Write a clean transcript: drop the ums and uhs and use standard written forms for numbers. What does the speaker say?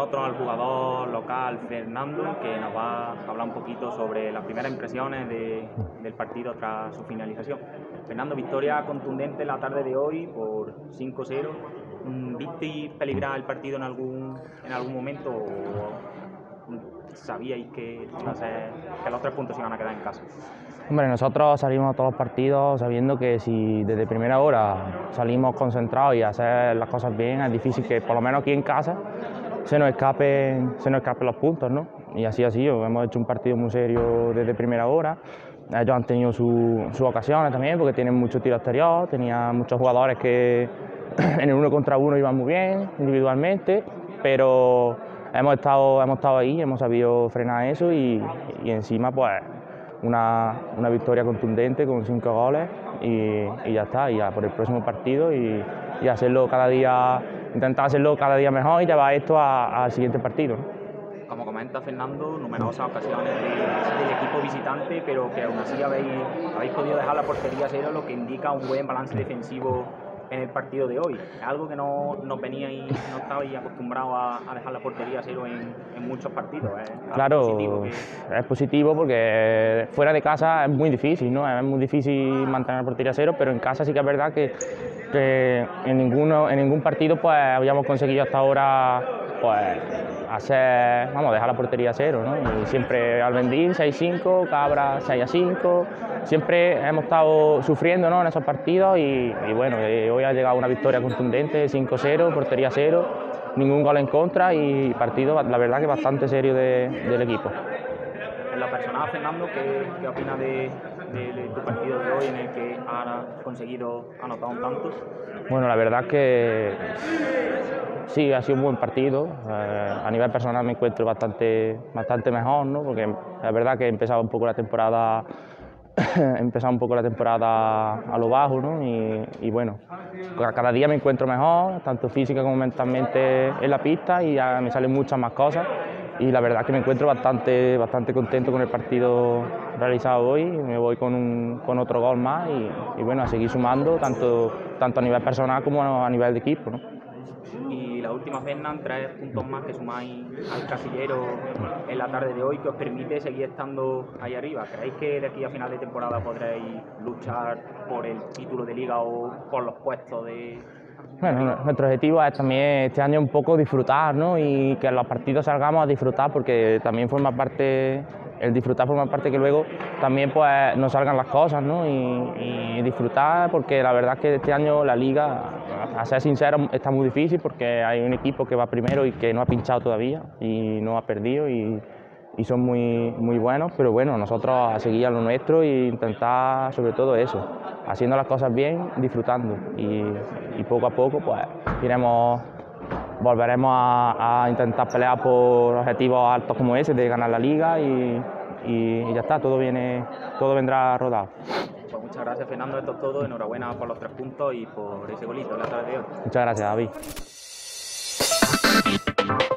nosotros al jugador local Fernando, que nos va a hablar un poquito sobre las primeras impresiones del partido tras su finalización. Fernando, victoria contundente la tarde de hoy por 5-0. ¿Visteis peligrar el partido en algún momento o sabíais que los 3 puntos se iban a quedar en casa? Hombre, nosotros salimos a todos los partidos sabiendo que si desde primera hora salimos concentrados y hacer las cosas bien, es difícil que por lo menos aquí en casa se nos escapen los puntos, ¿no? Y así ha sido, hemos hecho un partido muy serio desde primera hora. Ellos han tenido sus ocasiones también porque tienen mucho tiro exterior, tenían muchos jugadores que en el 1 contra 1 iban muy bien individualmente, pero hemos estado ahí, hemos sabido frenar eso y encima pues una victoria contundente con 5 goles y ya está, y ya por el próximo partido y hacerlo cada día, intentar hacerlo cada día mejor y llevar esto al siguiente partido, ¿no? Como comenta Fernando, numerosas ocasiones del equipo visitante, pero que aún así habéis podido dejar la portería a cero, lo que indica un buen balance defensivo en el partido de hoy. Es algo que no estabais acostumbrados a dejar la portería a cero en muchos partidos. Claro, es positivo porque fuera de casa es muy difícil, ¿no? Es muy difícil mantener la portería a cero, pero en casa sí que es verdad que en ningún partido pues habíamos conseguido hasta ahora pues dejar la portería a cero, ¿no? Y siempre Albendín 6-5, Cabra 6-5, siempre hemos estado sufriendo, ¿no?, en esos partidos y bueno, hoy ha llegado una victoria contundente, 5-0, portería a cero, ningún gol en contra y partido, la verdad, que bastante serio del equipo. En lo personal, Fernando, ¿qué opinas de tu partido de hoy en el que has conseguido anotar un tanto? Bueno, la verdad que sí, ha sido un buen partido. A nivel personal me encuentro bastante mejor, ¿no? Porque es verdad que he empezado un poco la temporada a lo bajo, ¿no? Y bueno, cada día me encuentro mejor, tanto física como mentalmente en la pista y ya me salen muchas más cosas. Y la verdad que me encuentro bastante contento con el partido realizado hoy. Me voy con otro gol más y bueno, a seguir sumando tanto a nivel personal como a nivel de equipo, ¿no? Y la última, Fernand, 3 puntos más que sumáis al casillero en la tarde de hoy, que os permite seguir estando ahí arriba. ¿Creéis que de aquí a final de temporada podréis luchar por el título de liga o por los puestos de...? Bueno, nuestro objetivo es también este año un poco disfrutar, ¿no? Y que en los partidos salgamos a disfrutar, porque también el disfrutar forma parte que luego también pues nos salgan las cosas, ¿no? Y disfrutar, porque la verdad es que este año la liga, a ser sincero, está muy difícil porque hay un equipo que va primero y que no ha pinchado todavía y no ha perdido y son muy buenos, pero bueno, nosotros a seguir a lo nuestro e intentar sobre todo eso, haciendo las cosas bien, disfrutando y poco a poco pues volveremos a intentar pelear por objetivos altos como ese de ganar la liga y ya está, todo vendrá rodado. Pues muchas gracias, Fernando, esto es todo, enhorabuena por los 3 puntos y por ese golito en la tarde de hoy. Muchas gracias, David.